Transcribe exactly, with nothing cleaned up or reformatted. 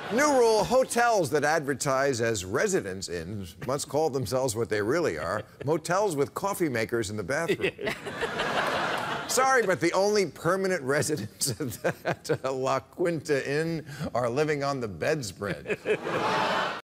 New rule, hotels that advertise as residence inns must call themselves what they really are, motels with coffee makers in the bathroom. Sorry, but the only permanent residents at La Quinta Inn are living on the bedspread.